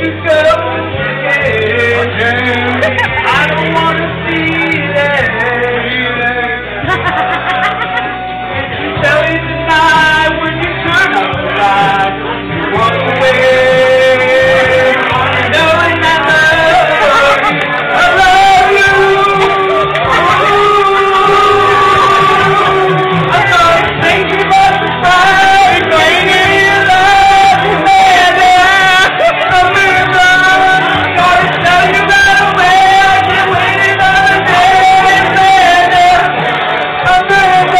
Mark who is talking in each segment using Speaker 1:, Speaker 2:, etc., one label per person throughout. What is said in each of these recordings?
Speaker 1: I don't want to see that. Tell me tonight when you turn off the light, you walk away, knowing I love you. I'm gonna take you by surprise, baby, you love me, baby. I'm gonna tell you right away, I can't wait another day, baby. I'm gonna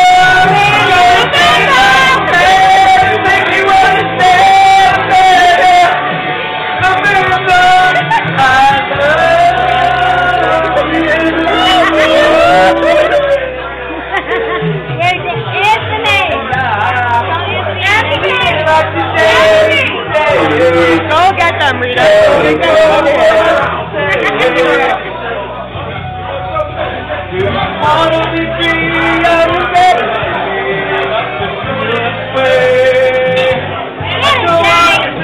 Speaker 2: Go get them, Rita. Go get them.
Speaker 1: Wanna be free, I'm ready to way. I don't want to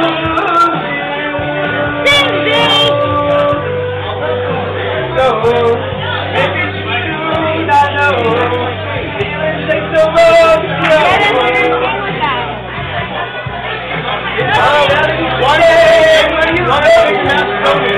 Speaker 1: so maybe soon I know feeling takes the road to go. One day when you